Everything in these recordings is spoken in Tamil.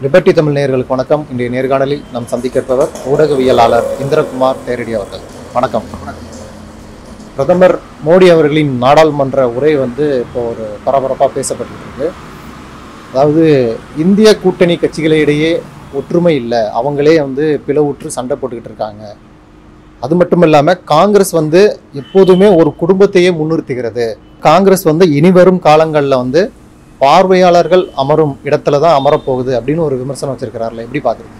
லிபர்டி தமிழ் நேயர்களுக்கு வணக்கம். இன்றைய நேர்காணலில் நாம் சந்திக்க இருப்பவர் ஊடகவியலாளர் இந்திரகுமார் தேரடி அவர்கள். வணக்கம். பிரதமர் மோடி அவர்களின் நாடாளுமன்ற உரை இப்போ ஒரு பரபரப்பாக பேசப்பட்டிருக்கு. அதாவது இந்திய கூட்டணி கட்சிகளிடையே ஒற்றுமை இல்லை, அவங்களே பிளவுற்று சண்டை போட்டுக்கிட்டு இருக்காங்க. அது மட்டும் இல்லாமல் காங்கிரஸ் எப்போதுமே ஒரு குடும்பத்தையே முன்னிறுத்துகிறது. காங்கிரஸ் இனிவரும் காலங்களில் பார்வையாளர்கள் அமரும் இடத்துல தான் அமரப்போகுது அப்படின்னு ஒரு விமர்சனம் வச்சிருக்கிறார்ல, எப்படி பாக்குறீங்க?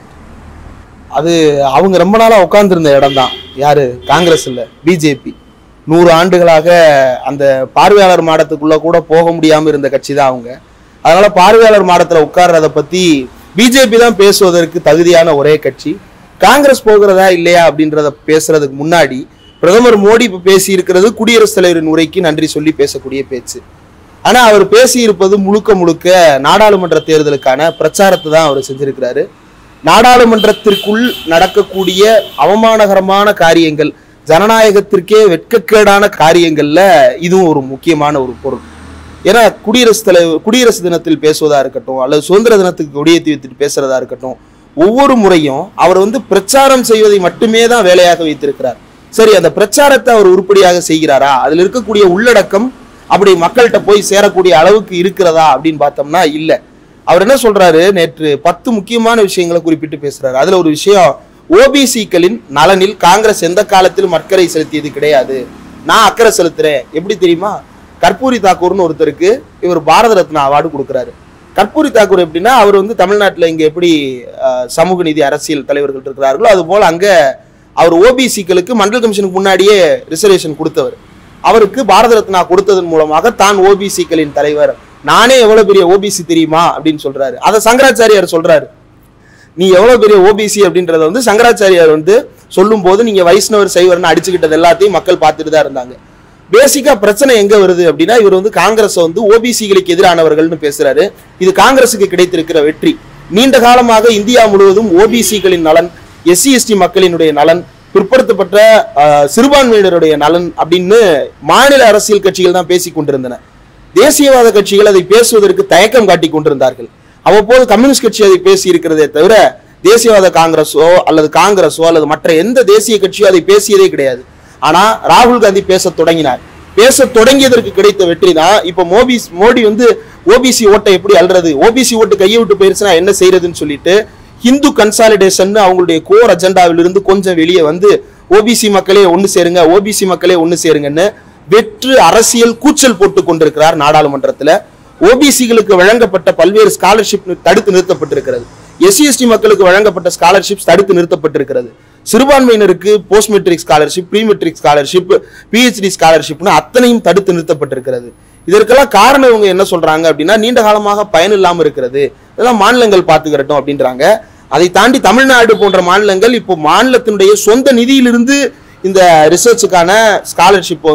அது அவங்க ரொம்ப நாளா உட்கார்ந்துருந்த இடம் தான். யாரு? காங்கிரஸ் இல்ல, பிஜேபி. 100 ஆண்டுகளாக அந்த பார்வையாளர் மாடத்துக்குள்ள கூட போக முடியாம இருந்த கட்சி தான் அவங்க. அதனால பார்வையாளர் மாடத்துல உட்கார்றத பத்தி பிஜேபி தான் பேசுவதற்கு தகுதியான ஒரே கட்சி. காங்கிரஸ் போகிறதா இல்லையா அப்படின்றத பேசுறதுக்கு முன்னாடி பிரதமர் மோடி இப்ப பேசி இருக்கிறது குடியரசுத் தலைவரின் உரைக்கு நன்றி சொல்லி பேசக்கூடிய பேச்சு. ஆனா அவர் பேசி இருப்பது முழுக்க நாடாளுமன்ற தேர்தலுக்கான பிரச்சாரத்தை தான் அவர் செஞ்சிருக்கிறாரு. நாடாளுமன்றத்திற்குள் நடக்கக்கூடிய அவமானகரமான காரியங்கள், ஜனநாயகத்திற்கே வெட்கக்கேடான காரியங்கள்ல இதுவும் ஒரு முக்கியமான ஒரு பொருள். ஏன்னா குடியரசு தினத்தில் பேசுவதா இருக்கட்டும், அல்லது சுதந்திர தினத்துக்கு கொடியேற்றி வைத்துட்டு பேசுறதா இருக்கட்டும், ஒவ்வொரு முறையும் அவர் பிரச்சாரம் செய்வதை மட்டுமே தான் வேலையாக வைத்திருக்கிறார். சரி, அந்த பிரச்சாரத்தை அவர் உருப்படியாக செய்கிறாரா? அதில் இருக்கக்கூடிய உள்ளடக்கம் அப்படி மக்கள்கிட்ட போய் சேரக்கூடிய அளவுக்கு இருக்கிறதா அப்படின்னு பார்த்தோம்னா இல்ல. அவர் என்ன சொல்றாரு, நேற்று 10 முக்கியமான விஷயங்களை குறிப்பிட்டு பேசுறாரு. அதுல ஒரு விஷயம், ஓபிசிக்களின் நலனில் காங்கிரஸ் எந்த காலத்திலும் அக்கறை செலுத்தியது கிடையாது, நான் அக்கறை செலுத்துறேன். எப்படி தெரியுமா? கற்பூரி தாக்கூர்னு ஒருத்தருக்கு இவர் பாரத ரத்னா அவார்டு கொடுக்குறாரு. கற்பூரி தாக்கூர் எப்படின்னா, அவர் தமிழ்நாட்டில் இங்க எப்படி சமூக நீதி அரசியல் தலைவர்கள் இருக்கிறார்களோ அது போல அங்க அவர் ஓபிசிக்களுக்கு மண்டல் கமிஷனுக்கு முன்னாடியே ரிசர்வேஷன் கொடுத்தவர். அவருக்கு பாரத ரத்னா கொடுத்ததன் மூலமாக தான் ஓபிசிக்களின் தலைவர், நானே எவ்வளவு பெரிய ஓபிசி தெரியுமா அப்படின்னு சொல்றாரு. அதை சங்கராச்சாரியார் சொல்றாரு. நீ எவ்வளவு பெரிய ஓபிசி அப்படின்றத சங்கராச்சாரியார் சொல்லும் போது நீங்க வைஷ்ணவர் சைவர்னு அடிச்சுக்கிட்டது எல்லாத்தையும் மக்கள் பார்த்துட்டு தான் இருந்தாங்க. பேசிக்கா பிரச்சனை எங்க வருது அப்படின்னா, இவர் காங்கிரஸ் ஓபிசிகளுக்கு எதிரானவர்கள்னு பேசுறாரு. இது காங்கிரசுக்கு கிடைத்திருக்கிற வெற்றி. நீண்ட காலமாக இந்தியா முழுவதும் ஓபிசிகளின் நலன், SC/ST மக்களினுடைய நலன், பிற்படுத்தப்பட்ட சிறுபான்மையினருடைய நலன் அப்படின்னு மாநில அரசியல் கட்சிகள் தான் பேசிக் கொண்டிருந்தன. தேசியவாத கட்சிகள் அதை பேசுவதற்கு தயக்கம் காட்டி கொண்டிருந்தார்கள். அவ்வப்போது கம்யூனிஸ்ட் கட்சி அதை பேசி இருக்கிறதே தவிர தேசியவாத காங்கிரஸோ அல்லது காங்கிரஸோ அல்லது மற்ற எந்த தேசிய கட்சியோ அதை பேசியதே கிடையாது. ஆனா ராகுல் காந்தி பேச தொடங்கினார். பேச தொடங்கியதற்கு கிடைத்த வெற்றி தான் இப்ப மோடி ஓபிசி ஓட்டை எப்படி அல்றது, ஓபிசி ஓட்டு கையை விட்டு போயிருச்சுன்னா என்ன செய்யறதுன்னு சொல்லிட்டு ஹிந்து கன்சாலிடேஷன் அவங்களுடைய கோர் அஜெண்டாவில் இருந்து கொஞ்சம் வெளியே ஓபிசி மக்களே ஒன்னு சேருங்க, ஓபிசி மக்களே ஒன்னு சேருங்கன்னு வெற்று அரசியல் கூச்சல் போட்டு கொண்டிருக்கிறார் நாடாளுமன்றத்தில். ஓபிசிகளுக்கு வழங்கப்பட்ட பல்வேறு ஸ்காலர்ஷிப் தடுத்து நிறுத்தப்பட்டிருக்கிறது. SC/ST மக்களுக்கு வழங்கப்பட்ட ஸ்காலர்ஷிப் தடுத்து நிறுத்தப்பட்டிருக்கிறது. சிறுபான்மையினருக்கு post matric scholarship, pre matric scholarship, PhD ஸ்காலர்ஷிப்னு அத்தனையும் தடுத்து நிறுத்தப்பட்டிருக்கிறது. இதற்கெல்லாம் காரணம் இவங்க என்ன சொல்றாங்க அப்படின்னா, நீண்ட காலமாக பயன் இல்லாம இருக்கிறது, இதெல்லாம் மாநிலங்கள் பார்த்துக்கிறட்டும் அப்படின்றாங்க. அதை தாண்டி தமிழ்நாடு போன்ற மாநிலங்கள் இப்போ மாநிலத்தினுடைய சொந்த நிதியிலிருந்து இந்த ரிசர்ச்சுக்கான ஸ்காலர்ஷிப்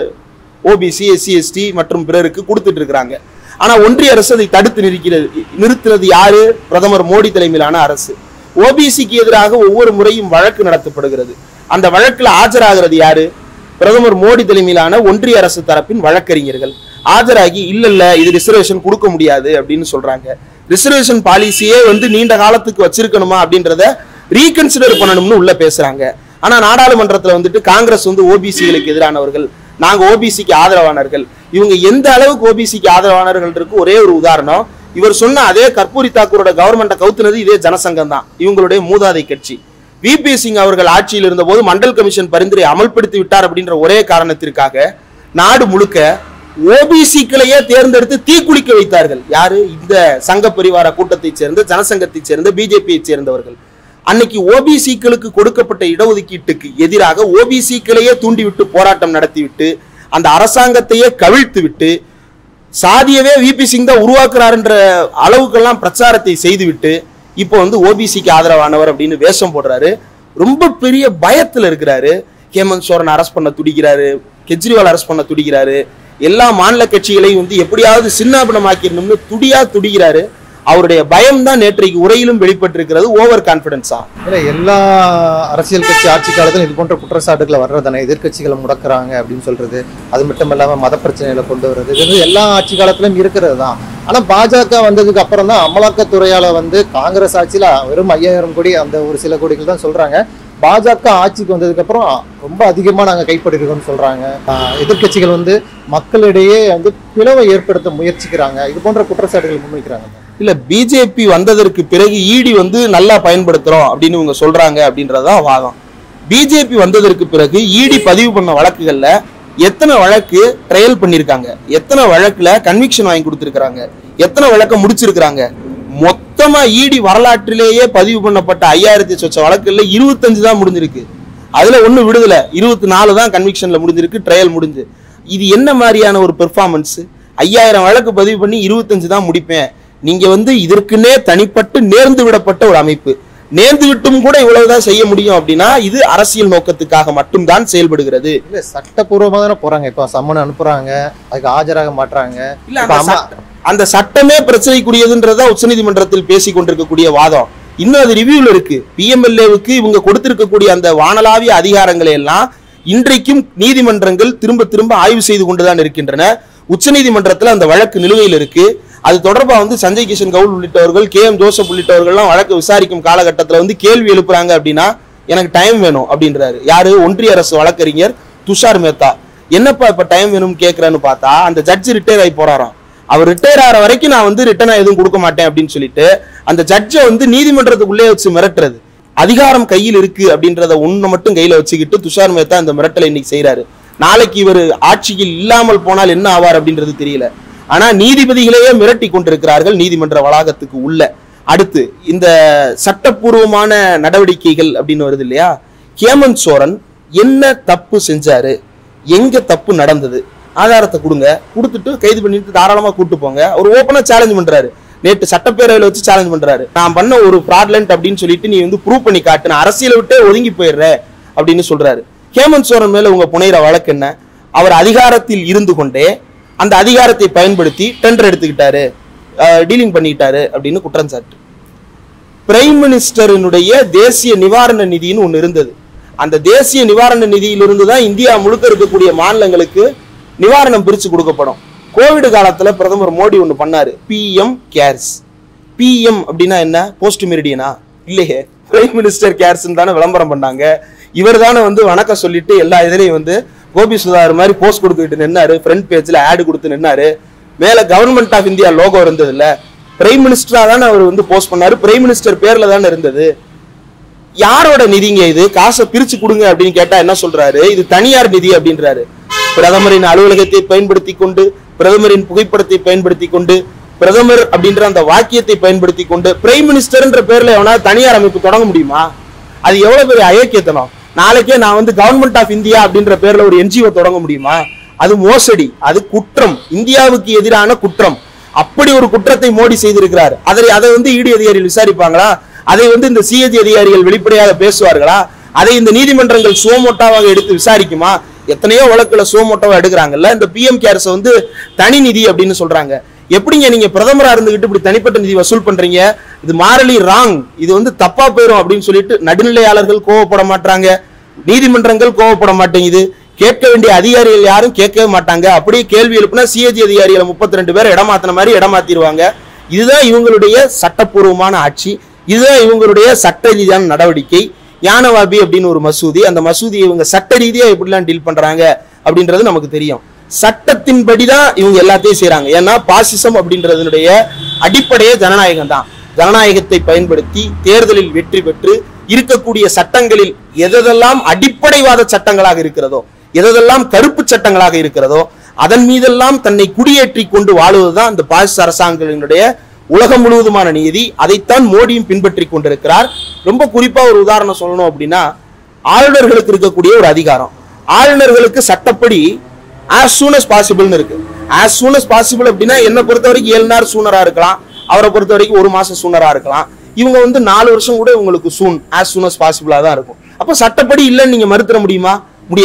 ஓபிசி, SC/ST மற்றும் பிறருக்கு கொடுத்துட்டு இருக்கிறாங்க. ஆனா ஒன்றிய அரசு அதை தடுத்து நிறுத்தினது யாரு? பிரதமர் மோடி தலைமையிலான அரசு. ஓபிசிக்கு எதிராக ஒவ்வொரு முறையும் வழக்கு நடத்தப்படுகிறது. அந்த வழக்குல ஆஜராகிறது யாரு? பிரதமர் மோடி தலைமையிலான ஒன்றிய அரசு தரப்பின் வழக்கறிஞர்கள் ஆஜராகி இல்ல இது ரிசர்வேஷன் கொடுக்க முடியாது அப்படின்னு சொல்றாங்க. ரிசர்வேஷன் பாலிசியே நீண்ட காலத்துக்கு வச்சிருக்கணுமா அப்படின்றத ரீகன்சிடர் பண்ணணும்னு உள்ள பேசுறாங்க. ஆனா நாடாளுமன்றத்துல காங்கிரஸ் ஓபிசிகளுக்கு எதிரானவர்கள், நாங்க ஓபிசிக்கு ஆதரவானவர்கள். இவங்க எந்த அளவுக்கு ஓபிசிக்கு ஆதரவானவர்கள் இருக்கு ஒரே ஒரு உதாரணம். இவர் சொன்ன அதே கற்பூரி தாக்கூரோட கவர்மெண்ட்டை கவுத்துனது இதே ஜனசங்கம் தான், இவங்களுடைய மூதாதை கட்சி. VP சிங் அவர்கள் ஆட்சியில் இருந்த போது மண்டல் கமிஷன் பரிந்துரை அமல்படுத்தி விட்டார் அப்படின்ற ஒரே காரணத்திற்காக நாடு முழுக்க ஓபிசிக்களையே தேர்ந்தெடுத்து தீக்குளிக்க வைத்தார்கள். யாரு? இந்த சங்க பரிவார கூட்டத்தை சேர்ந்த, ஜனசங்கத்தை சேர்ந்த, பிஜேபியை சேர்ந்தவர்கள். அன்னைக்கு ஓபிசிக்களுக்கு கொடுக்கப்பட்ட இடஒதுக்கீட்டுக்கு எதிராக ஓபிசிக்களையே தூண்டிவிட்டு போராட்டம் நடத்திவிட்டு அந்த அரசாங்கத்தையே கவிழ்த்து விட்டு சாதியவே VP சிங் தான் உருவாக்குறாருன்ற அளவுக்கெல்லாம் பிரச்சாரத்தை செய்துவிட்டு இப்போ ஓபிசிக்கு ஆதரவானவர் அப்படின்னு வேஷம் போடுறாரு. ரொம்ப பெரிய பயத்துல இருக்கிறாரு. ஹேமந்த் சோரன் அரெஸ்ட் பண்ண துடிக்கிறாரு, கெஜ்ரிவால் அரெஸ்ட் பண்ண துடிக்கிறாரு, எல்லா மாநில கட்சிகளையும் எப்படியாவது சின்னாபினமாக்கிடணும்னு துடிக்கிறாரு. அவருடைய பயம் தான் நேற்றைக்கு உரையிலும் வெளிப்பட்டிருக்கிறது. ஓவர் கான்பிடன்ஸா இல்லை, எல்லா அரசியல் கட்சி ஆட்சி காலத்தில் இது போன்ற குற்றச்சாட்டுகளை வர்றதானே, எதிர்கட்சிகளை முடக்கிறாங்க அப்படின்னு சொல்றது, அது மட்டும் இல்லாமல் மத பிரச்சனைகளை கொண்டு வர்றது, இது எல்லா ஆட்சி காலத்திலும் இருக்கிறது தான். ஆனால் பாஜக வந்ததுக்கு அப்புறம் தான் அமலாக்கத்துறையால் காங்கிரஸ் ஆட்சியில் வெறும் 5000 கோடி அந்த ஒரு சில கோடிகள் தான் சொல்றாங்க. பாஜக ஆட்சிக்கு வந்ததுக்கு அப்புறம் ரொம்ப அதிகமாக நாங்கள் கைப்பற்றிருக்கோம்னு சொல்றாங்க. எதிர்கட்சிகள் மக்களிடையே பிளவை ஏற்படுத்த முயற்சிக்கிறாங்க, இது போன்ற குற்றச்சாட்டுகள் முன்வைக்கிறாங்க. இல்ல, பிஜேபி வந்ததற்கு பிறகு இடி நல்லா பயன்படுத்துறோம் அப்படின்னு இவங்க சொல்றாங்க அப்படின்றதான் வாதம். பிஜேபி வந்ததற்கு பிறகு இடி பதிவு பண்ண வழக்குகள்ல எத்தனை வழக்கு ட்ரையல் பண்ணிருக்காங்க, எத்தனை வழக்குல கன்விக்ஷன் வாங்கி கொடுத்திருக்காங்க, எத்தனை வழக்க முடிச்சிருக்காங்க? மொத்தமா இடி வரலாற்றிலேயே பதிவு பண்ணப்பட்ட 5000 சொச்ச வழக்குல 25 தான் முடிஞ்சிருக்கு. அதுல ஒண்ணு விடுதலை, 24 தான் கன்விக்ஷன்ல முடிஞ்சிருக்கு, ட்ரையல் முடிஞ்சு. இது என்ன மாதிரியான ஒரு பெர்ஃபார்மன்ஸ்? 5000 வழக்கு பதிவு பண்ணி 25 தான் முடிப்பேன். நீங்க இதற்குன்னே தனிப்பட்டு நேர்ந்து விடப்பட்ட ஒரு அமைப்பு, நேர்ந்து விட்டும் கூட இவ்வளவுதான் செய்ய முடியும் அப்படின்னா இது அரசியல் நோக்கத்துக்காக மட்டும்தான் செயல்படுகிறது. இல்ல, சட்டப்பூர்வமாக தானே போறாங்க. இப்ப சம்மன் அனுப்புறாங்க, அதுக்கு ஆஜராக மாட்டாங்க. இல்ல, அந்த சட்டமே பிரச்சனைக்குரியதுன்றதா உச்சநீதிமன்றத்தில் பேசிக் கொண்டிருக்கக்கூடிய வாதம். இன்னும் அது ரிவ்யூல இருக்கு. பிஎம்எல்ஏவுக்கு இவங்க கொடுத்திருக்கக்கூடிய அந்த வானளாவிய அதிகாரங்களை எல்லாம் இன்றைக்கும் நீதிமன்றங்கள் திரும்ப திரும்ப ஆய்வு செய்து கொண்டுதான் இருக்கின்றன. உச்சநீதிமன்றத்தில் அந்த வழக்கு நிலுவையில் இருக்கு. அது தொடர்பா சஞ்சய் கிஷன் கவுல் உள்ளிட்டவர்கள், KM ஜோசப் உள்ளிட்டவர்கள்லாம் வழக்கு விசாரிக்கும் காலகட்டத்தில் கேள்வி எழுப்புறாங்க. அப்படின்னா எனக்கு டைம் வேணும் அப்படின்றாரு. யாரு? ஒன்றிய அரசு வழக்கறிஞர் துஷார் மேத்தா. என்னப்பா இப்ப டைம் வேணும்னு கேட்கறேன்னு பார்த்தா அந்த ஜட்ஜ் ரிட்டையர் ஆகி போறாராம். அவர் ரிட்டையர் ஆகிற வரைக்கும் நான் ரிட்டர்னா எதுவும் கொடுக்க மாட்டேன் அப்படின்னு சொல்லிட்டு அந்த ஜட்ஜை நீதிமன்றத்துக்குள்ளே வச்சு மிரட்டுறது. அதிகாரம் கையில் இருக்கு அப்படின்றத ஒண்ணு மட்டும் கையில வச்சுக்கிட்டு துஷார் மேத்தா இந்த மிரட்டலை இன்னைக்கு செய்யறாரு. நாளைக்கு இவர் ஆட்சியில் இல்லாமல் போனால் என்ன ஆவார் அப்படின்றது தெரியல. ஆனா நீதிபதிகளையே மிரட்டி கொண்டிருக்கிறார்கள் நீதிமன்ற வளாகத்துக்கு உள்ள. அடுத்து இந்த சட்டப்பூர்வமான நடவடிக்கைகள் அப்படின்னு வருது இல்லையா? ஹேமந்த் சோரன் என்ன தப்பு செஞ்சாரு, எங்க தப்பு நடந்தது, ஆதாரத்தை கொடுங்க, கொடுத்துட்டு கைது பண்ணிட்டு தாராளமா கூட்டு போங்க. அவர் ஓப்பனா சேலஞ்ச் பண்றாரு. நேற்று சட்டப்பேரவையில வச்சு சேலஞ்ச் பண்றாரு. நான் பண்ண ஒரு ஃப்ராட்லண்ட் அப்படின்னு சொல்லிட்டு நீ ப்ரூவ் பண்ணி காட்டு, நான் அரசியலை விட்டே ஒதுங்கி போயிடுற அப்படின்னு சொல்றாரு. ஹேமந்த் சோரன் மேல உங்க புனைகிற வழக்கு என்ன? அவர் அதிகாரத்தில் இருந்து கொண்டே அந்த அதிகாரத்தை பயன்படுத்தி டெண்டர் எடுத்துக்கிட்டாரு, டீலிங் பண்ணிக்கிட்டாரு அப்படின்னு குற்றம் சாட்டு. பிரைம் மினிஸ்டரினுடைய தேசிய நிவாரண நிதினு ஒண்ணு இருந்தது. அந்த தேசிய நிவாரண நிதியிலிருந்து தான் இந்தியா முழுக்க இருக்கக்கூடிய மாநிலங்களுக்கு நிவாரணம் பிரிச்சு கொடுக்கப்படும். கோவிட் காலத்துல பிரதமர் மோடி ஒண்ணு பண்ணாரு, PM கேர்ஸ். PM அப்படின்னா என்ன? போஸ்ட் மெரிடியனா? இல்லையே, பிரைம் மினிஸ்டர் கேர்ஸ் தானே விளம்பரம் பண்ணாங்க. இவர் தானே வணக்கம் சொல்லிட்டு எல்லா இதுலயும் கோபி சுதாகர் மாதிரி போஸ்ட் கொடுத்துட்டு நின்னாரு, ஃப்ரண்ட் பேஜ்ல ஆடு கொடுத்து நின்னாரு. மேல கவர்மெண்ட் ஆஃப் இந்தியா லோகோ இருந்தது இல்ல, பிரைம் மினிஸ்டரா தானே அவர் போஸ்ட் பண்ணாரு, பிரைம் மினிஸ்டர் பேர்ல தானே இருந்தது. யாரோட நிதிங்க இது? காசை பிரிச்சு கொடுங்க அப்படின்னு கேட்டா என்ன சொல்றாரு? இது தனியார் நிதி அப்படின்றாரு. பிரதமரின் அலுவலகத்தை பயன்படுத்தி கொண்டு, பிரதமரின் புகைப்படத்தை பயன்படுத்தி கொண்டு, பிரதமர் அப்படின்ற அந்த வாக்கியத்தை பயன்படுத்தி கொண்டு பிரைம் மினிஸ்டர்ன்ற பேர்ல எவனா தனியார் அமைப்பு தொடங்க முடியுமா? அது எவ்வளவு பெரிய அயோக்கியத்தனம். நாளைக்கே நான் கவர்மெண்ட் ஆஃப் இந்தியா அப்படின்ற பேர்ல ஒரு NGO தொடங்க முடியுமா? அது மோசடி, அது குற்றம், இந்தியாவுக்கு எதிரான குற்றம். அப்படி ஒரு குற்றத்தை மோடி செய்திருக்கிறார். அதை ED அதிகாரிகள் விசாரிப்பாங்களா? அதை இந்த CAG அதிகாரிகள் வெளிப்படையாக பேசுவார்களா? அதை இந்த நீதிமன்றங்கள் சோமோட்டாவாக எடுத்து விசாரிக்குமா? எத்தனையோ வழக்குல சோமோட்டாவா எடுக்கிறாங்கல்ல. இந்த PM கேர்ஸ் தனி நிதி அப்படின்னு சொல்றாங்க. எப்படிங்க நீங்க பிரதமரா இருந்துகிட்டு இப்படி தனிப்பட்ட நிதி வசூல் பண்றீங்க? இது மாரலி ராங், இது தப்பா போயிடும் அப்படின்னு சொல்லிட்டு நடுநிலையாளர்கள் கோவப்பட மாட்டாங்க, நீதிமன்றங்கள் கோவப்பட மாட்டேங்குது, கேட்க வேண்டிய அதிகாரிகள் யாரும் கேட்கவே மாட்டாங்க. அப்படியே கேள்வி எழுப்புனா CAG அதிகாரிகளை 32 பேர் இடமாத்தின மாதிரி இடமாத்திடுவாங்க. இதுதான் இவங்களுடைய சட்டப்பூர்வமான ஆட்சி, இதுதான் இவங்களுடைய சட்ட ரீதியான நடவடிக்கை. ஞானவாபி அப்படின்னு ஒரு மசூதி, அந்த மசூதியை இவங்க சட்ட ரீதியா எப்படிலாம் டீல் பண்றாங்க அப்படின்றது நமக்கு தெரியும். சட்டத்தின்படிதான் இவங்க எல்லாத்தையும் செய்யறாங்க. ஏன்னா பாசிசம் அப்படின்றதனுடைய அடிப்படையே ஜனநாயகம் தான். ஜனநாயகத்தை பயன்படுத்தி தேர்தலில் வெற்றி பெற்று இருக்கக்கூடிய சட்டங்களில் எதெல்லாம் அடிப்படைவாத சட்டங்களாக இருக்கிறதோ, எதெல்லாம் கருப்பு சட்டங்களாக இருக்கிறதோ, அதன் மீதெல்லாம் தன்னை குடியேற்றி கொண்டு வாழுவதுதான் இந்த பாசிச அரசாங்கங்களுடைய உலகம் முழுவதுமான நீதி. அதைத்தான் மோடியும் பின்பற்றி கொண்டிருக்கிறார். ரொம்ப குறிப்பா ஒரு உதாரணம் சொல்லணும் அப்படின்னா, ஆளுநர்களுக்கு இருக்கக்கூடிய ஒரு அதிகாரம், ஆளுநர்களுக்கு சட்டப்படி as soon as possible இருக்கு. as soon as possible அப்படின்னா என்ன பொறுத்த வரைக்கும் 7 நாள் சூனரா இருக்கலாம், அவரை பொறுத்த வரைக்கும் 1 மாசம் சூனரா இருக்கலாம். இவங்க 4 வருஷம் கூட உங்களுக்கு as soon as possible தான் இருக்கும். அப்போ சட்டப்படி இல்லைன்னு நீங்க மறுத்துற முடியுமா? முடியாது.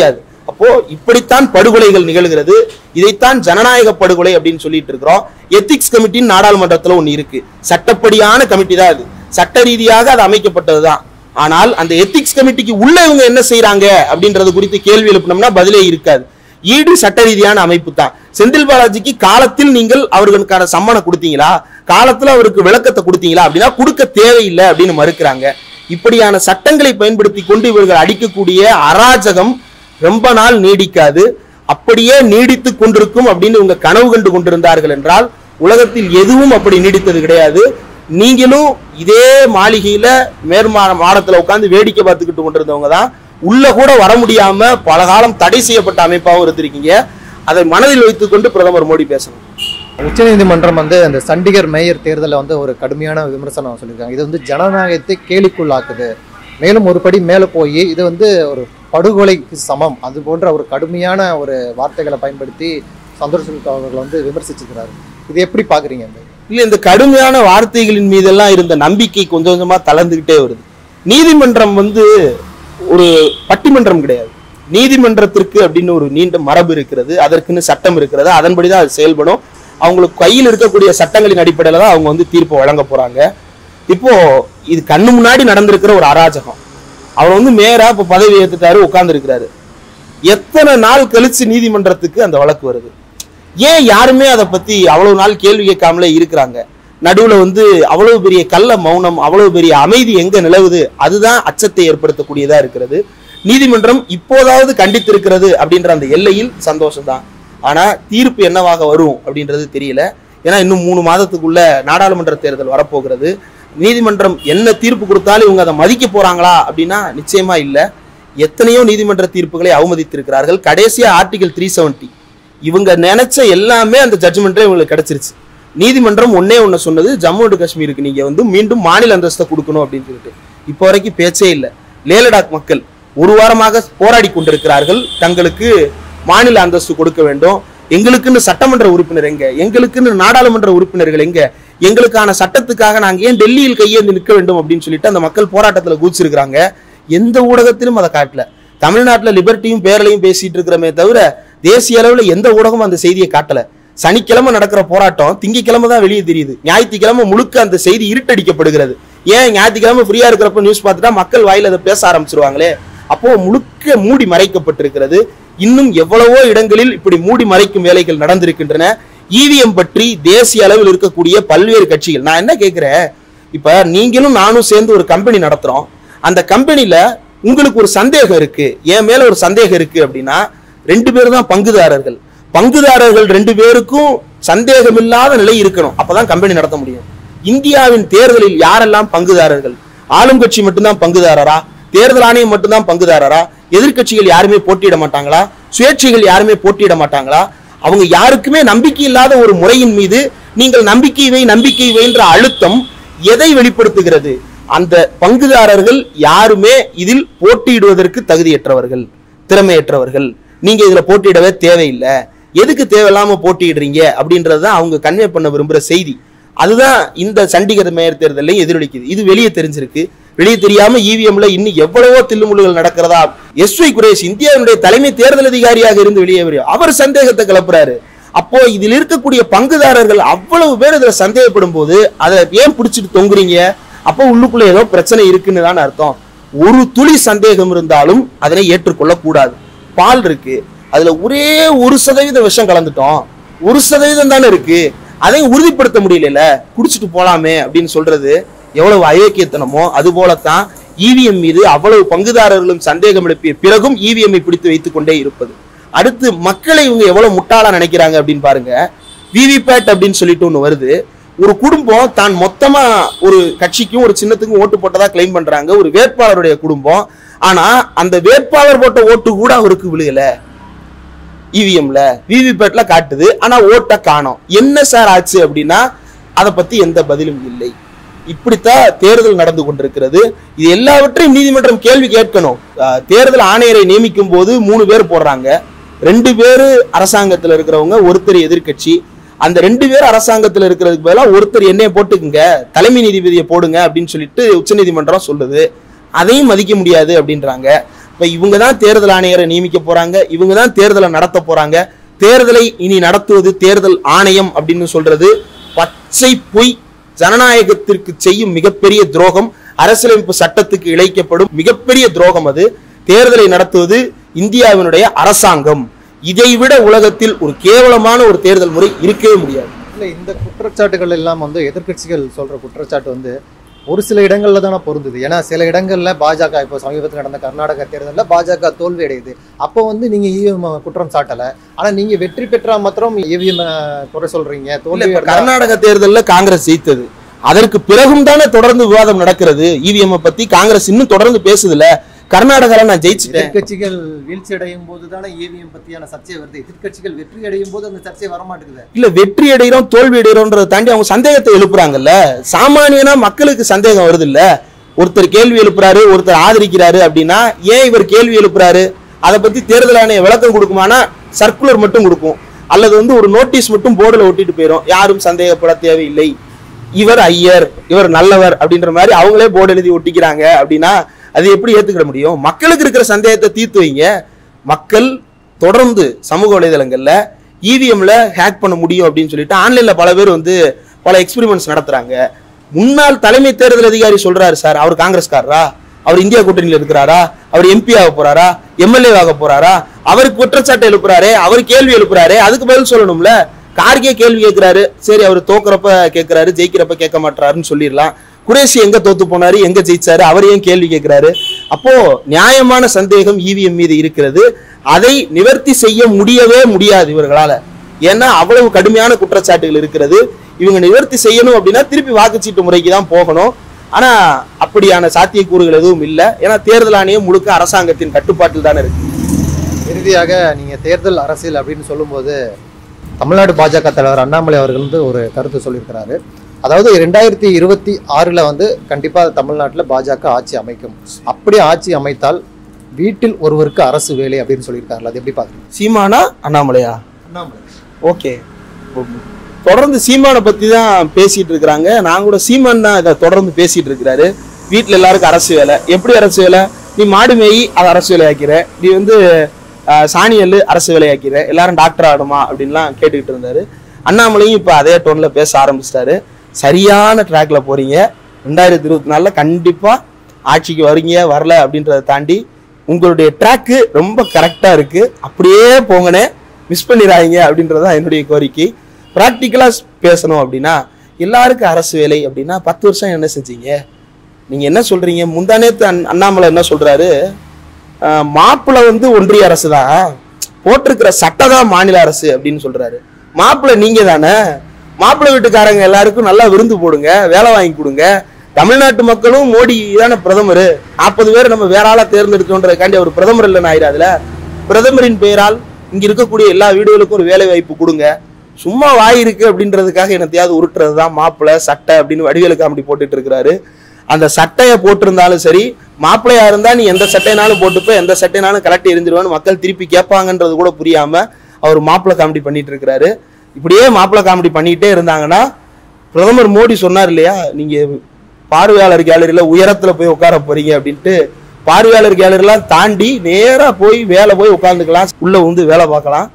அப்போ இப்படித்தான் படுகொலைகள் நிகழ்கிறது. இதைத்தான் ஜனநாயக படுகொலை அப்படின்னு சொல்லிட்டு இருக்கிறோம். எத்திக்ஸ் கமிட்டின்னு நாடாளுமன்றத்துல ஒண்ணு இருக்கு. சட்டப்படியான கமிட்டி தான் அது, சட்ட ரீதியாக அது அமைக்கப்பட்டதுதான். ஆனால் அந்த எத்திக்ஸ் கமிட்டிக்கு உள்ள இவங்க என்ன செய்யறாங்க அப்படின்றது குறித்து கேள்வி எழுப்பினோம்னா பதிலே இருக்காது. ஈடு சட்ட ரீதியான அமைப்பு தான். செந்தில் பாலாஜிக்கு காலத்தில் நீங்கள் அவர்களுக்கான சம்மனை கொடுத்தீங்களா, காலத்துல அவருக்கு விளக்கத்தை கொடுத்தீங்களா அப்படின்னா கொடுக்க தேவையில்லை அப்படின்னு மறுக்கிறாங்க. இப்படியான சட்டங்களை பயன்படுத்தி கொண்டு இவர்கள் அடிக்கக்கூடிய அராஜகம் ரொம்ப நாள் நீடிக்காது. அப்படியே நீடித்து கொண்டிருக்கும் அப்படின்னு இவங்க கனவு கண்டு கொண்டிருந்தார்கள் என்றால் உலகத்தில் எதுவும் அப்படி நீடித்தது கிடையாது. நீங்களும் இதே மாளிகையில மாடத்துல உட்கார்ந்து வேடிக்கை பார்த்துக்கிட்டு கொண்டிருந்தவங்க தான் உள்ள கூட வர முடியாம பல காலம் தடை செய்யப்பட்ட அமைப்பாகவும் இருந்திருக்கீங்க. அதை மனதில் வைத்துக் கொண்டு பிரதமர் மோடி பேசணும். உச்சநீதிமன்றம் வந்து அந்த சண்டிகர் மேயர் தேர்தலில் வந்து ஒரு கடுமையான விமர்சனம் சொல்லியிருக்காங்க. இது வந்து ஜனநாயகத்தை கேலிக்குள்ளாக்குது, மேலும் ஒரு படி மேலே போய் இது வந்து ஒரு படுகொலைக்கு சமம், அது போன்ற ஒரு கடுமையான ஒரு வார்த்தைகளை பயன்படுத்தி சந்தோஷ் அவர்கள் வந்து விமர்சிச்சிருக்கிறாரு. இது எப்படி பாக்குறீங்க? இல்ல, இந்த கடுமையான வார்த்தைகளின் மீதெல்லாம் இருந்த நம்பிக்கை கொஞ்சம் கொஞ்சமா தளர்ந்துகிட்டே வருது. நீதிமன்றம் வந்து ஒரு பட்டிமன்றம் கிடையாது. நீதிமன்றத்திற்கு அப்படின்னு ஒரு நீண்ட மரபு இருக்கிறது, அதற்குன்னு சட்டம் இருக்கிறது, அதன்படிதான் அது செயல்படும். அவங்களுக்கு கையில் இருக்கக்கூடிய சட்டங்களின் அடிப்படையில தான் அவங்க வந்து தீர்ப்பு வழங்க போறாங்க. இப்போ இது கண்ணு முன்னாடி நடந்திருக்கிற ஒரு அராஜகம். அவர் வந்து மேயரா இப்ப பதவி ஏத்துட்டாரு, உட்கார்ந்து இருக்கிறாரு. எத்தனை நாள் கழிச்சு நீதிமன்றத்துக்கு அந்த வழக்கு வருது? ஏன் யாருமே அதை பத்தி அவ்வளவு நாள் கேள்வி கேட்காமலே இருக்கிறாங்க? நடுவுல வந்து அவ்வளவு பெரிய கள்ள மௌனம், அவ்வளவு பெரிய அமைதி எங்க நிலவுது? அதுதான் அச்சத்தை ஏற்படுத்தக்கூடியதா இருக்கிறது. நீதிமன்றம் இப்போதாவது கண்டித்திருக்கிறது அப்படின்ற அந்த எல்லையில் சந்தோஷம் தான். ஆனா தீர்ப்பு என்னவாக வரும் அப்படின்றது தெரியல. ஏன்னா இன்னும் 3 மாதத்துக்குள்ள நாடாளுமன்ற தேர்தல் வரப்போகிறது. நீதிமன்றம் என்ன தீர்ப்பு கொடுத்தாலும் இவங்க அதை மதிக்க போறாங்களா அப்படின்னா நிச்சயமா இல்லை. எத்தனையோ நீதிமன்ற தீர்ப்புகளை அவமதித்திருக்கிறார்கள். கடைசியா ஆர்டிகல் 370 இவங்க நினைச்ச எல்லாமே அந்த ஜட்ஜ்மெண்ட்ல இவங்களுக்கு கிடைச்சிருச்சு. நீதிமன்றம் ஒன்னே ஒன்னு சொன்னது, ஜம்மு அண்ட் காஷ்மீருக்கு நீங்க வந்து மீண்டும் மாநில அந்தஸ்தை கொடுக்கணும் அப்படின்னு சொல்லிட்டு. இப்போ வரைக்கும் பேச்சே இல்லை. லே லடாக் மக்கள் 1 வாரமாக போராடி கொண்டிருக்கிறார்கள், தங்களுக்கு மாநில அந்தஸ்து கொடுக்க வேண்டும். எங்களுக்குன்னு சட்டமன்ற உறுப்பினர் எங்க, எங்களுக்குன்னு நாடாளுமன்ற உறுப்பினர்கள் எங்க, எங்களுக்கான சட்டத்துக்காக நாங்க ஏன் டெல்லியில் கையேந்து நிற்க வேண்டும் அப்படின்னு சொல்லிட்டு அந்த மக்கள் போராட்டத்துல குதிச்சிருக்கிறாங்க. எந்த ஊடகத்திலும் அதை காட்டல. தமிழ்நாட்டுல லிபர்ட்டியும் பேரலையும் பேசிட்டு இருக்கிறமே தவிர தேசிய அளவுல எந்த ஊடகமும் அந்த செய்தியை காட்டல. சனிக்கிழமை நடக்கிற போராட்டம் திங்கக்கிழமை தான் வெளியே தெரியுது. ஞாயிற்றுக்கிழமை முழுக்க அந்த செய்தி இருட்டடிக்கப்படுகிறது. ஏன் ஞாயிற்றுக்கிழமை ஃப்ரீயா இருக்கிறப்ப நியூஸ் பார்த்துட்டா மக்கள் வாயில அதை பேச ஆரம்பிச்சிருவாங்களே. அப்போ முழுக்க மூடி மறைக்கப்பட்டிருக்கிறது. இன்னும் எவ்வளவோ இடங்களில் இப்படி மூடி மறைக்கும் வேலைகள் நடந்திருக்கின்றன. இவிஎம் பற்றி தேசிய அளவில் இருக்கக்கூடிய பல்வேறு கட்சிகள், நான் என்ன கேட்கிறேன், இப்ப நீங்களும் நானும் சேர்ந்து ஒரு கம்பெனி நடத்துறோம். அந்த கம்பெனில உங்களுக்கு ஒரு சந்தேகம் இருக்கு, என் மேல ஒரு சந்தேகம் இருக்கு அப்படின்னா 2 பேர் தான் பங்குதாரர்கள். பங்குதாரர்கள் 2 பேருக்கும் சந்தேகம் இல்லாத நிலை இருக்கணும், அப்பதான் கம்பெனி நடத்த முடியும். இந்தியாவின் தேர்தலில் யாரெல்லாம் பங்குதாரர்கள்? ஆளும் கட்சி மட்டும்தான் பங்குதாரரா? தேர்தல் ஆணையம் மட்டும்தான் பங்குதாரரா? எதிர்கட்சிகள் யாருமே போட்டியிட மாட்டாங்களா? சுயேட்சைகள் யாருமே போட்டியிட மாட்டாங்களா? அவங்க யாருக்குமே நம்பிக்கை இல்லாத ஒரு முறையின் மீது நீங்கள் நம்பிக்கை வைன்ற அழுத்தம் எதை வெளிப்படுத்துகிறது? அந்த பங்குதாரர்கள் யாருமே இதில் போட்டியிடுவதற்கு தகுதியற்றவர்கள், திறமையற்றவர்கள். நீங்க இதுல போட்டியிடவே தேவையில்லை, எதுக்கு தேவையில்லாம போட்டியிடுறீங்க அப்படின்றதுதான் அவங்க கன்வே பண்ண விரும்புற செய்தி. அதுதான் இந்த சண்டிகர் மேயர் தேர்தலையும் எதிரொலிக்குது. இது வெளியே தெரிஞ்சிருக்கு. வெளியே தெரியாம இவிஎம்ல இன்னும் எவ்வளவோ தில்லுமுள்ளுகள் நடக்கிறதா. எஸ்வி குரேஷ் இந்தியாவுடைய தலைமை தேர்தல் அதிகாரியாக இருந்து வெளியே அவர் சந்தேகத்தை கிளப்புறாரு. அப்போ இதில் இருக்கக்கூடிய பங்குதாரர்கள் அவ்வளவு பேர் இதுல சந்தேகப்படும் போது அதை ஏன் பிடிச்சிட்டு தொங்குறீங்க? அப்போ உள்ளுக்குள்ள ஏதோ பிரச்சனை இருக்குன்னு தான் அர்த்தம். ஒரு துளி சந்தேகம் இருந்தாலும் அதனை ஏற்றுக்கொள்ள கூடாது. பால் இருக்கு, அதுல ஒரே 1% விஷம் கலந்துட்டோம், 1% தானே இருக்கு, அதையும் உறுதிப்படுத்த முடியல, குடிச்சிட்டு போலாமே அப்படின்னு சொல்றது எவ்வளவு அயோக்கியத்தனமோ அது போலத்தான் இவிஎம் மீது அவ்வளவு பங்குதாரர்களும் சந்தேகம் எழுப்பிய பிறகும் இவிஎம்ஐ பிடித்து வைத்துக் கொண்டே இருப்பது. அடுத்து மக்களை இவங்க எவ்வளவு முட்டாளா நினைக்கிறாங்க அப்படின்னு பாருங்க. விவிபேட் அப்படின்னு சொல்லிட்டு ஒண்ணு வருது. ஒரு குடும்பம் தான் மொத்தமா ஒரு கட்சிக்கும் ஒரு சின்னத்துக்கும் ஓட்டு போட்டதா கிளைம் பண்றாங்க, ஒரு வேட்பாளருடைய குடும்பம். ஆனா அந்த வேட்பாளர் போட்ட ஓட்டு கூட அவருக்கு விழுகல. இவிஎம்ல விவிபேட்ல காட்டுது, ஆனா ஓட்ட காணோம். என்ன சார் ஆச்சு அப்படின்னா அதை பத்தி எந்த பதிலும் இல்லை. இப்படித்தான் தேர்தல் நடந்து கொண்டிருக்கிறது. இது எல்லாவற்றையும் நீதிமன்றம் கேள்வி கேட்கணும். தேர்தல் ஆணையரை நியமிக்கும் போது 3 பேர் போடுறாங்க. 2 பேரு அரசாங்கத்தில் இருக்கிறவங்க, ஒருத்தர் எதிர்கட்சி. அந்த 2 பேர் அரசாங்கத்தில் இருக்கிறதுக்கு பதிலாக ஒருத்தர் என்னைய போட்டுக்குங்க, தலைமை நீதிபதியை போடுங்க அப்படின்னு சொல்லிட்டு உச்சநீதிமன்றம் சொல்லுது. அதையும் மதிக்க முடியாது அப்படின்றாங்க. இப்ப இவங்க தான் தேர்தல் ஆணையரை நியமிக்க போறாங்க, இவங்க தான் தேர்தலை நடத்த போறாங்க. தேர்தலை இனி நடத்துவது தேர்தல் ஆணையம் அப்படின்னு சொல்றது பச்சை பொய், ஜனநாயகத்திற்கு செய்யும் மிகப்பெரிய துரோகம், அரசியலமைப்பு சட்டத்துக்கு இழைக்கப்படும் மிகப்பெரிய துரோகம். அது தேர்தலை நடத்துவது இந்தியாவினுடைய அரசாங்கம். இதைவிட உலகத்தில் ஒரு கேவலமான ஒரு தேர்தல் முறை இருக்கவே முடியாது. இல்லை, இந்த குற்றச்சாட்டுகள் எல்லாம் வந்து எதிர்க்கட்சிகள் சொல்ற குற்றச்சாட்டு வந்து ஒரு சில இடங்கள்ல தானே பொருந்துது. ஏன்னா சில இடங்கள்ல பாஜக, இப்போ சமீபத்தில் நடந்த கர்நாடக தேர்தலில் பாஜக தோல்வி அடையுது. அப்போ வந்து நீங்க இவிஎம் குற்றம் சாட்டலை, ஆனா நீங்க வெற்றி பெற்றா மாத்திரம் இவிஎம் குறை சொல்றீங்க. தோல்வி கர்நாடக தேர்தலில் காங்கிரஸ் ஜெயித்தது, அதற்கு பிறகும் தானே தொடர்ந்து விவாதம் நடக்கிறது. இவிஎம் பத்தி காங்கிரஸ் இன்னும் தொடர்ந்து பேசுதுல. கர்நாடகால நான் ஜெயிச்சிட்டேன். எதிர்கட்சிகள் வீழ்ச்சி அடையும் போது தானே இவிஎம் பத்தியான சர்ச்சை வருது. எதிர்கட்சிகள் வெற்றி அடையும் போது அந்த சர்ச்சை வரமாட்டேங்குது. இல்ல, வெற்றி அடைகிறோம் தோல்வி அடைகிறோன்றதை தாண்டி அவங்க சந்தேகத்தை எழுப்புறாங்கல்ல. சாமானியனா மக்களுக்கு சந்தேகம் வருது இல்ல. ஒருத்தர் கேள்வி எழுப்புறாரு, ஒருத்தர் ஆதரிக்கிறாரு அப்படின்னா ஏன் இவர் கேள்வி எழுப்புறாரு, அதை பத்தி தேர்தல் ஆணையம் விளக்கம் கொடுக்குமானா சர்க்குலர் மட்டும் கொடுக்கும், அல்லது வந்து ஒரு நோட்டீஸ் மட்டும் போர்டுல ஒட்டிட்டு போயிடும். யாரும் சந்தேகப்பட தேவையில்லை, இவர் ஐயர், இவர் நல்லவர் அப்படின்ற மாதிரி அவங்களே போர்டு எழுதி ஒட்டிக்கிறாங்க. அப்படின்னா அது எப்படி ஏத்துக்கிட முடியும்? மக்களுக்கு இருக்கிற சந்தேகத்தை தீர்த்து வைங்க. மக்கள் தொடர்ந்து சமூக வலைதளங்கள்ல இவிஎம்ல ஹேக் பண்ண முடியும் அப்படின்னு சொல்லிட்டு ஆன்லைன்ல பல பேர் வந்து பல எக்ஸ்பெரிமெண்ட்ஸ் நடத்துறாங்க. முன்னாள் தலைமை தேர்தல் அதிகாரி சொல்றாரு, சார் அவர் காங்கிரஸ்காரரா, அவர் இந்தியா கூட்டணியில் இருக்கிறாரா, அவர் எம்பி ஆக போறாரா, எம்எல்ஏ ஆக போறாரா, அவருக்கு குற்றச்சாட்டு எழுப்புறாரு, அவர் கேள்வி எழுப்புறாரு, அதுக்கு பதில் சொல்லணும்ல. கார்கே கேள்வி கேட்கிறாரு, சரி அவர் தோக்குறப்ப கேட்கிறாரு, ஜெயிக்கிறப்ப கேட்க மாட்டாருன்னு சொல்லிடலாம். குரேஷி எங்க தோத்து போனாரு, எங்க ஜெயிச்சாரு, அவர் ஏன் கேள்வி கேட்கிறாரு? அப்போ நியாயமான சந்தேகம் இவிஎம் மீது இருக்கிறது. அதை நிவர்த்தி செய்ய முடியவே முடியாது இவர்களால. ஏன்னா அவ்வளவு கடுமையான குற்றச்சாட்டுகள் இருக்கிறது. இவங்க நிவர்த்தி செய்யணும் அப்படின்னா திருப்பி வாக்குச்சீட்டு முறைக்கு தான் போகணும். ஆனா அப்படியான சாத்தியக்கூறுகள் எதுவும் இல்லை. ஏன்னா தேர்தல் ஆணையம் முழுக்க அரசாங்கத்தின் கட்டுப்பாட்டில் தானே இருக்கு. இறுதியாக நீங்க தேர்தல் அரசியல் அப்படின்னு சொல்லும்போது தமிழ்நாடு பாஜக தலைவர் அண்ணாமலை அவர்கள் வந்து ஒரு கருத்து சொல்லியிருக்கிறாரு. அதாவது 2026 வந்து கண்டிப்பா தமிழ்நாட்டில் பாஜக ஆட்சி அமைக்கும். அப்படி ஆட்சி அமைத்தால் வீட்டில் ஒருவருக்கு அரசு வேலை அப்படின்னு சொல்லியிருக்காரு. அது எப்படி பாக்குறீங்க? சீமானா அண்ணாமலையா? அண்ணாமலை. ஓகே, தொடர்ந்து சீமானை பத்தி தான் பேசிட்டு இருக்கிறாங்க. நான் கூட சீமான் தான் இதை தொடர்ந்து பேசிட்டு இருக்கிறாரு. வீட்டுல எல்லாருக்கும் அரசு வேலை. எப்படி அரசு வேலை? நீ மாடு மேயி அதை அரசு வேலை ஆக்கிற, நீ வந்து சாணியல் அரசு வேலை ஆக்கிற, எல்லாரும் டாக்டர் ஆகணுமா அப்படின்லாம் கேட்டுக்கிட்டு இருந்தாரு. அண்ணாமலையும் இப்ப அதே டோன்ல பேச ஆரம்பிச்சிட்டாரு. சரியான ட்ராக்ல போறீங்க. 2024 கண்டிப்பா ஆட்சிக்கு வரீங்க, வரல அப்படின்றத தாண்டி உங்களுடைய ட்ராக்கு ரொம்ப கரெக்டா இருக்கு. அப்படியே போங்கனே, மிஸ் பண்ணிடாதீங்க அப்படின்றதான் என்னுடைய கோரிக்கை. ப்ராக்டிக்கலா பேசணும் அப்படின்னா எல்லாருக்கும் அரசு வேலை அப்படின்னா 10 வருஷம் என்ன செஞ்சீங்க? நீங்க என்ன சொல்றீங்க? முந்தானேத்து அண்ணாமலை என்ன சொல்றாரு, மாப்பிள்ளை வந்து ஒன்றிய அரசு தான், போட்டிருக்கிற சட்டம் தான் மாநில அரசு அப்படின்னு சொல்றாரு. மாப்பிள்ளை நீங்க தானே. மாப்பிள்ளை வீட்டுக்காரங்க எல்லாருக்கும் நல்லா விருந்து போடுங்க, வேலை வாங்கி கொடுங்க. தமிழ்நாட்டு மக்களும் மோடி தானே பிரதமர். 40 பேர் நம்ம வேற ஆளா தேர்ந்தெடுத்தோன்றதுக்காண்டி அவர் பிரதமர் இல்லைன்னு ஆயிடாதுல. பிரதமரின் பெயரால் இங்க இருக்கக்கூடிய எல்லா வீடுகளுக்கும் ஒரு வேலை வாய்ப்பு கொடுங்க. சும்மா வாய் இருக்கு அப்படின்றதுக்காக என்னத்தையாவது உருட்டுறது தான் மாப்பிள்ளை சட்டை அப்படின்னு வடிவேலு காமெடி போட்டுட்டு இருக்கிறாரு. அந்த சட்டையை போட்டிருந்தாலும் சரி, மாப்பிள்ளையா இருந்தா நீ எந்த சட்டைனாலும் போட்டுப்ப, எந்த சட்டைனாலும் கலட்டி எரிஞ்சிருவான்னு மக்கள் திருப்பி கேட்பாங்கன்றது கூட புரியாம அவர் மாப்பிள்ளை காமெடி பண்ணிட்டு இருக்கிறாரு. இப்படியே மாப்பிள்ளை காமெடி பண்ணிட்டே இருந்தாங்கன்னா, பிரதமர் மோடி சொன்னார் இல்லையா, நீங்க பார்வையாளர் கேலரியில உயரத்துல போய் உட்கார போறீங்க அப்படின்ட்டு, பார்வையாளர் கேலரிலாம் தாண்டி நேரா போய் வேலை போய் உட்காந்துக்கலாம், உள்ள வந்து வேலை பார்க்கலாம்.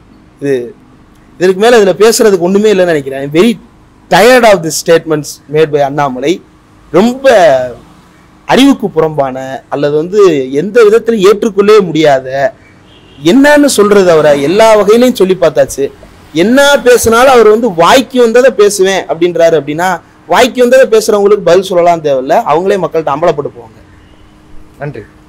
இதுக்கு மேல இதுல பேசுறதுக்கு ஒண்ணுமே இல்லைன்னு நினைக்கிறேன். Very tired of the statements made by Annamalai. ரொம்ப அறிவுக்கு புறம்பான அல்லது வந்து எந்த விதத்திலும் ஏற்றுக்கொள்ளவே முடியாத, என்னன்னு சொல்றது, அவரை எல்லா வகையிலையும் சொல்லி பார்த்தாச்சு. என்ன பேசினாலும் அவர் வந்து வாய்க்கு வந்ததை பேசுவேன் அப்படின்றாரு. அப்படின்னா வாய்க்கு வந்ததை பேசுறவங்களுக்கு பதில் சொல்லலாம் தேவையில்லை, அவங்களே மக்கள்கிட்ட அம்பலப்பட்டு போவாங்க. நன்றி.